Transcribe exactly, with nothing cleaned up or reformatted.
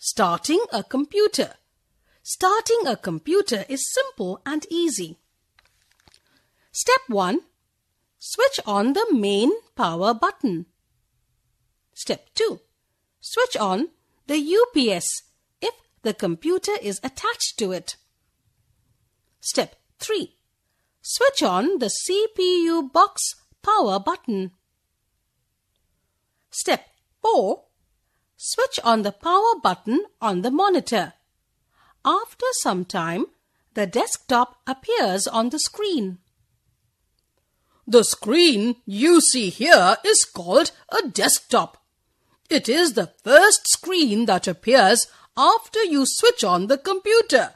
Starting a computer. Starting a computer is simple and easy. Step one. Switch on the main power button. Step two. Switch on the U P S if the computer is attached to it. Step three. Switch on the C P U box power button. Step four. Switch on the power button on the monitor. After some time, the desktop appears on the screen. The screen you see here is called a desktop. It is the first screen that appears after you switch on the computer.